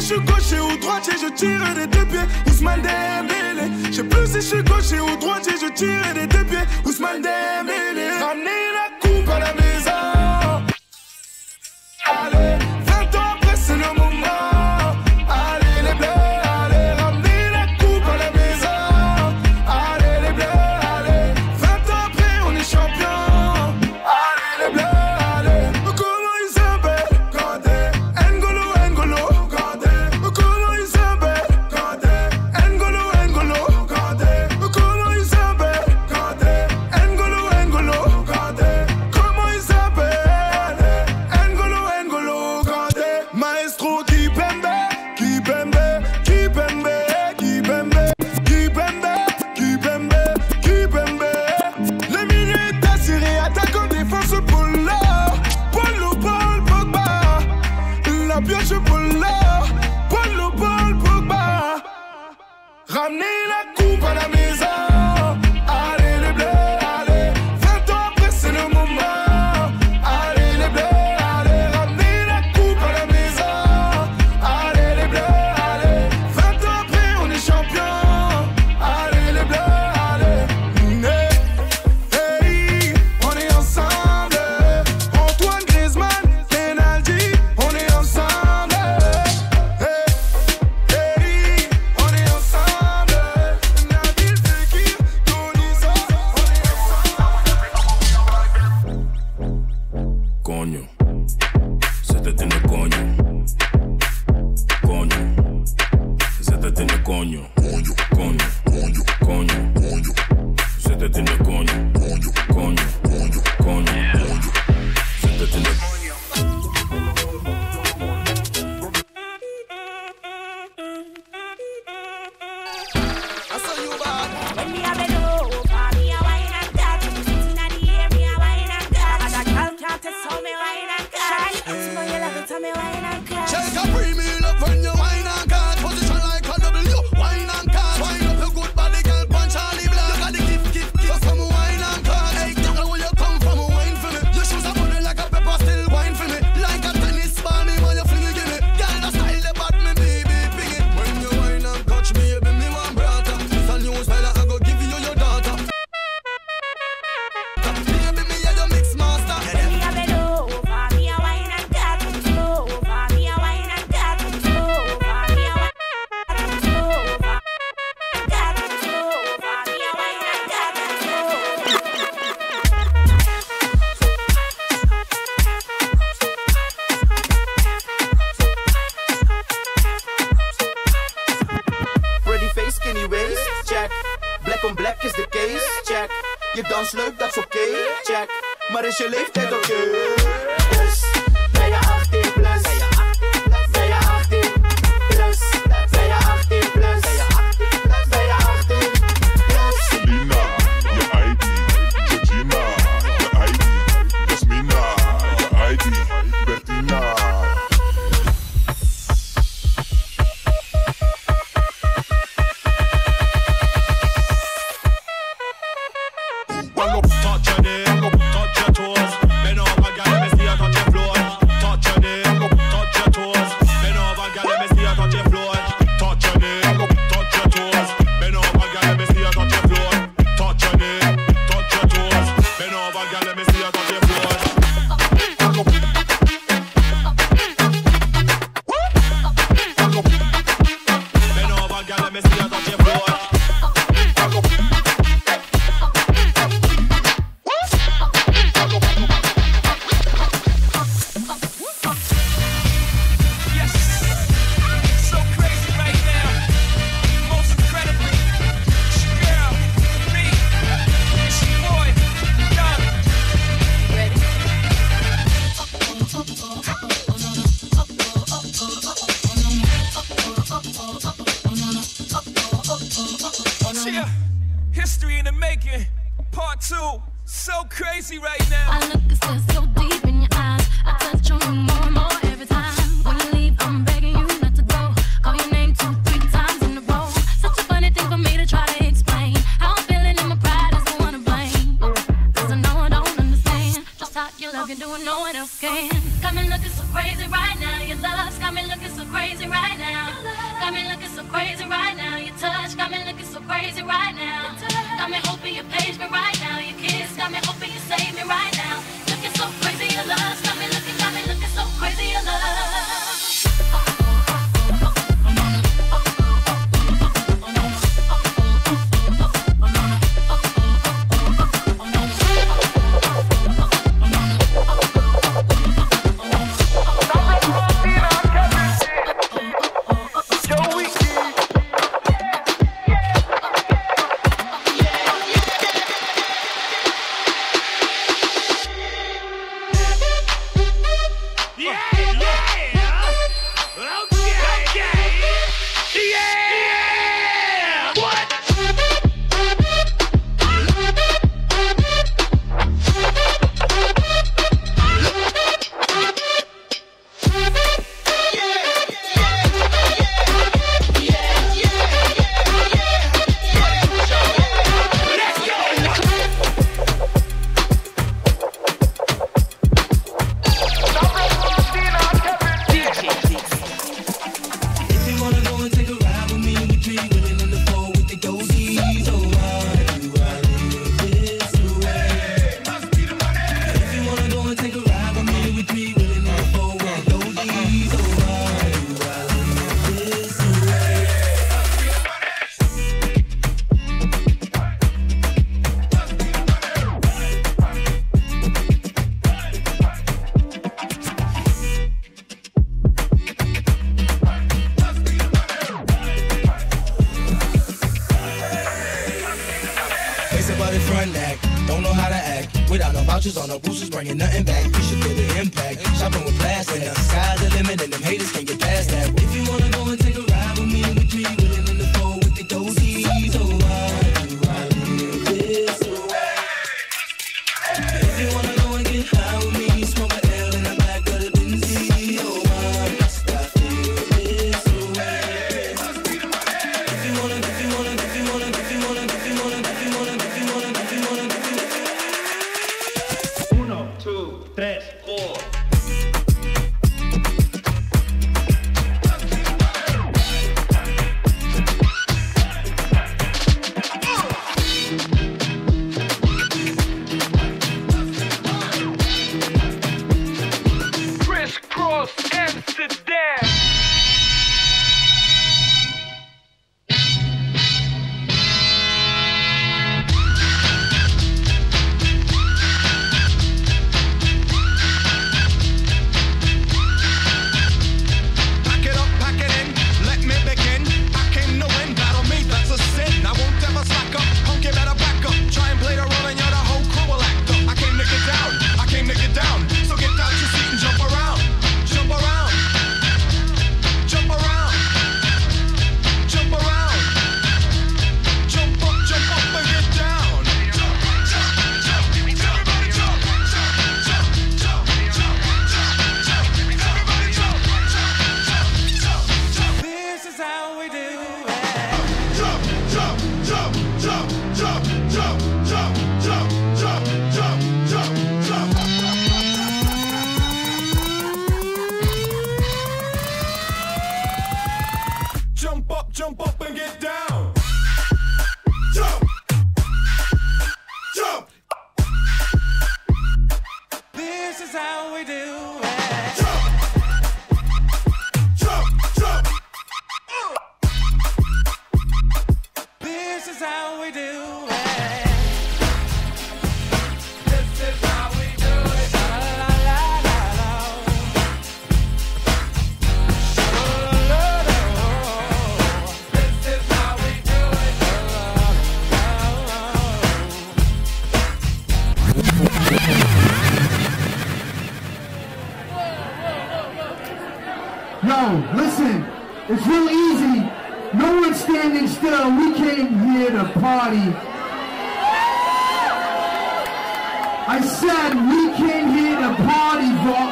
je suis gaucher ou droitier, je tire des deux pieds. Ousmane Dembélé. Je sais plus si je suis gaucher ou droitier, je tire des deux pieds. Ousmane Dembélé. Ramenez la coupe à la maison. Allez, vingt ans après c'est le moment. Allez les bleus, allez, ramenez la coupe à la maison. Allez les bleus, allez, vingt ans après on est champion. Allez les bleus, allez. Comment ils s'appellent Kanté, N'Golo, N'Golo, Kanté. Comment ils s'appellent Kanté, N'Golo, N'Golo, Kanté. Comment ils s'appellent Kanté, N'Golo, N'Golo, Kanté. Comment ils s'appellent N'Golo, N'Golo, Kanté. Maestro Kipembe, Kipembe, Kipembe, Kipembe, Kipembe, Kipembe, Kipembe. Les minutes assurées, attaquant, défense, Polo, Polo, Paul, Pogba. La pioche, Polo, Polo, Paul, Pogba. Ramenez la coupe à la maison. Allez les bleus, allez. Vingt ans après c'est le moment. Allez les bleus, allez. Ramenez la coupe à la maison. Allez les bleus, allez. Vingt ans après on est champion. Allez les bleus, allez. Hey, hey, on est ensemble. Antoine Griezmann, penalty, on est ensemble. Hey, hey, on est ensemble. Nabil Fekir, Tunisie, on est Coño, se te tiene coño. Coño, se te tiene coño. Coño, coño, coño, coño. Se te tiene coño. Coño, coño, coño, coño. Se te tiene coño. When me a bend over, me a wine and dance. Sitting at the air, me a wine and dance. And a girl can't test how me wine and dance. So you love it, how me wine and dance. Shake a free meal up when you wine and cut. Position like a W, wine and cut. Wine up your good body, girl, punch Charlie Black. You got the gift, gift, gift. So come wine and cut. Hey, girl, where you come from, wine for me. Your shoes are burning like a pepper, still wine for me. Like a tennis ball, me when you fling it, give me. Girl, the style the bad, me baby, ping it. When you wine and touch me, you be me one brother. It's a new style, I go give you your daughter. Baby, me a your mix master. When me a bend over, me a wine and dance. Slow over, me a wine and dance. Slow over, me a wine and dance. Slow over, dance. Slow over, me a wine and dance. Pretty face, skinny waist, check. Black on black is the case, check. Je dans leuk, dat is oké, check. Maar is je leeftijd oké? Dus, ben je achttien plus? Ben je achttien plus? Ben je achttien plus? Ben je achttien plus? Selena, je I D. Georgina, je I D. Jasmina, je I D. Bertina. Touch your knee, touch your toes. Bend over, girl, let me see you touch your floor. Touch your knee, touch your toes. Bend over, girl, let me see you touch your floor. Touch your knee, touch your toes. Bend over, girl, let me see you touch your floor. Touch your knee, touch your toes. Bend over, girl, let me see you touch your floor. Bend over, girl, let me see you touch your floor. Yeah, history in the making, part two. So crazy right now. I look at this so deep in your eyes. I touch on you more and more every time. When you leave, I'm begging you not to go. Call your name two, three times in a row. Such a funny thing for me to try to explain. How I'm feeling and my pride is the one to blame. Cause I know I don't understand just how you love you doing no one else can. Got me looking so crazy right now. Your love's got me looking so crazy right now. crazy right now. Got me hoping you page me right now. Your kids got me hoping you save me right now. Looking so crazy, your love got me looking, got me looking so crazy, your love. On the boosters bringing nothing back. You should feel the impact. Shopping with plastic. The sky's the limit and them haters can't get past that. If you wanna go and take a ride with me, with me, willing in the fold with the goldies. Oh, why do I live this way? If you wanna go and get high with me, smoke an L in the back of the Benzie. Oh, why must I feel this way? If you wanna, if you wanna, if you wanna, if you wanna, if you wanna, if you wanna, if you wanna, if you wanna, if you wanna. Two, tres, four. Crisscross Amsterdam. Jump up and get down. Jump. Jump. This is how we do it. Jump. Jump. Jump. This is how we do it. This is how we do it. La la la la la. Yo, listen, it's real easy. No one's standing still. We came here to party. I said we came here to party, bro.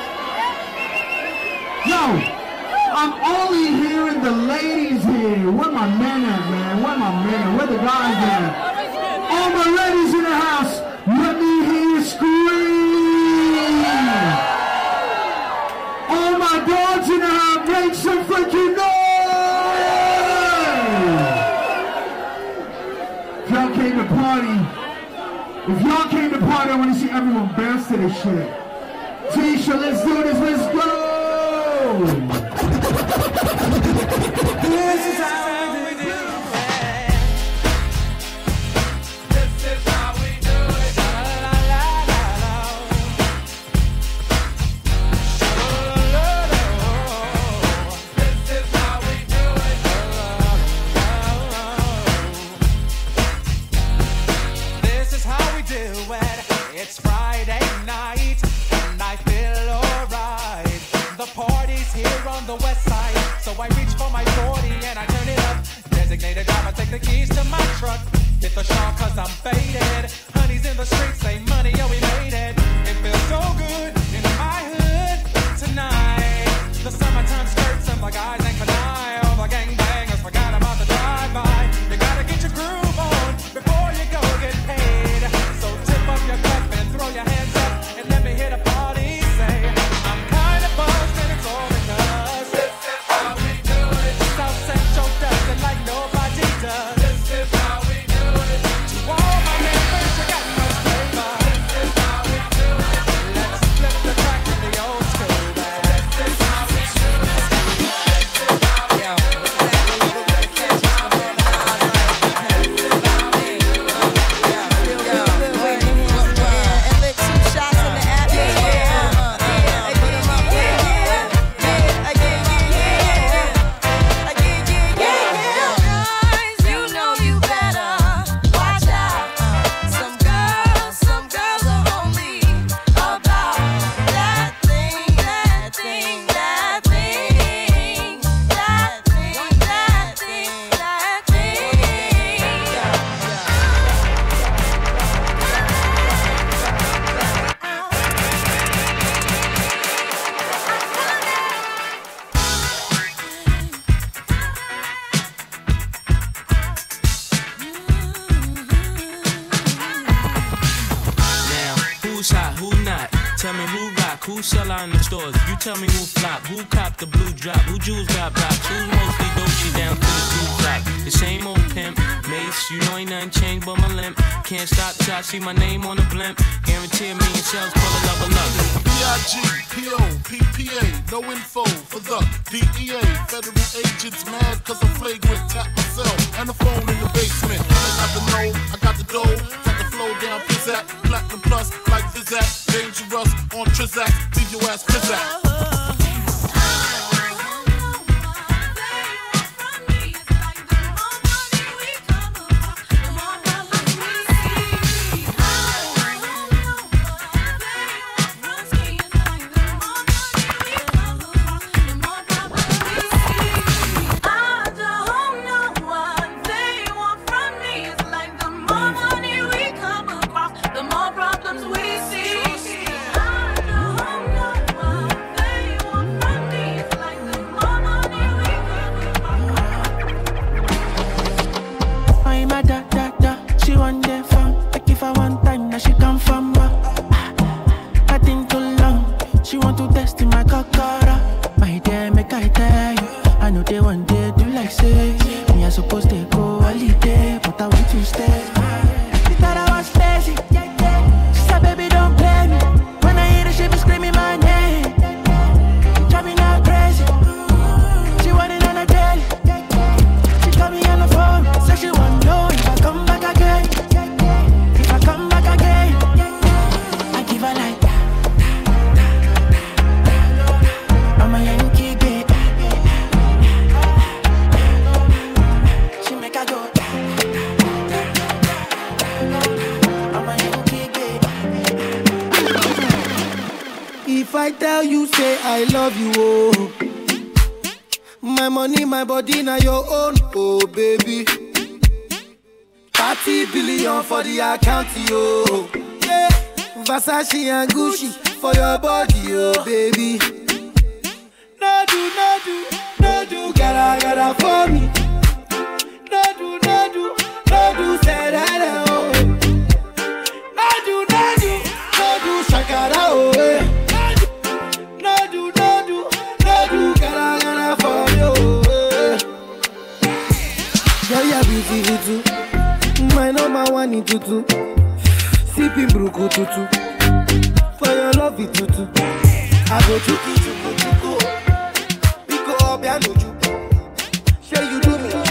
Yo, I'm only hearing the ladies here. Where my men at, man? Where my men? Where the guys at? All my ladies in the house, let me hear you scream. All my dogs in the house, make some freaking noise. party, if y'all came to party, I want to see everyone bounce to this shit. Tisha, let's do this, let's go! This is how we do it. This is how we do it. La la la la. This is how we do it. This is how we do it. It's Friday night and I feel alright. The party's here on the west side, so I reach for my forty and I turn it up. Designated driver, take the keys to my truck. Hit the shop cause I'm faded. Honey's in the streets, say money, yo, we made it. It feels so good in my hood tonight. The summertime skirts and the guys ain't canine. All the gangbangers forgot about the drive-by. You gotta get your groove on before you go get paid. So tip up your cup and throw your hands up and let me hear the party say, I'm kinda buzzed and it's all because this is how we do it. South Central does it like nobody does. This is how we do it. To all my neighbors, you got much flavor. This is how we do it. Let's flip the track to the old school back. This is how we do it. Yeah. Who's hot, who not? Tell me who rock, who sell out in the stores. You tell me who flop, who cop the blue drop, who jewels got blocks, who's mostly Dolce down to the blue drop. The same old pimp, Mace, you know ain't nothing changed but my limp. Can't stop till I see my name on the blimp. Guarantee a million shells full of love, love. B I G, P O, P P A, no info for the D E A. Federal agents mad cause I'm flagrant. Tap myself and the phone in the basement. I got the know, I got the dough, got the flow down, pizzazz, platinum plus, like Fizzat, dangerous on Trizak, leave your ass pizzazz. If I tell you, say I love you, oh. My money, my body, now your own, oh baby. thirty billion for the account, yo. Yeah, Versace and Gucci for your body, oh baby. No do, no do, no do, gotta, gotta for me. No do, no do, no do, say that, oh. No do, no do, no do, shakara, oh. No do, no do, no do, gotta, gotta for you. Yeah, yeah, beautiful too. My My number one in tutu. Sipping bruku tutu. For your love it tutu. I go chuku chuku chuku. Pico up ya no chuku. Say you do me.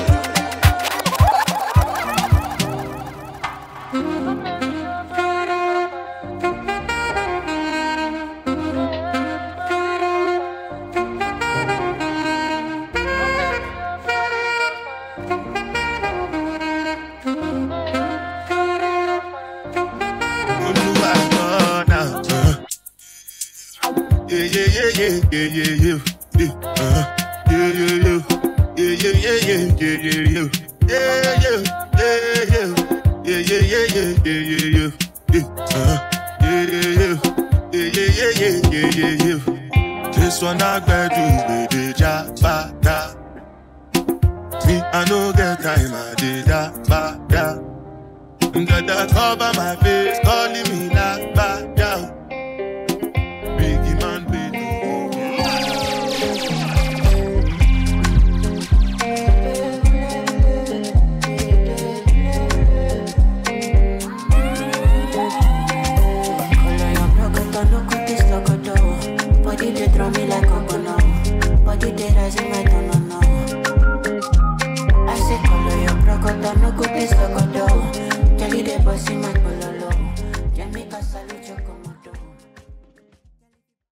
Yeah, yeah, yeah, yeah, yeah, yeah, yeah, yeah, uh-huh. Yeah, yeah, yeah, yeah, yeah, yeah, yeah, yeah, yeah, yeah, yeah, yeah, yeah, yeah, yeah, yeah, yeah, yeah, yeah, yeah, uh-huh. Yeah, yeah, yeah, yeah, yeah, yeah, yeah, yeah, yeah. This one I got to be the jabba. Me, I no get time, I did that, ba, da. Got the cover my face, calling me that, ba, da. Biggie man, baby. Body they throw me like a banana. Body they rising like a banana. I say color your crocodile, no good this crocodile. Jelly they bossy my color low. Jamaica salute your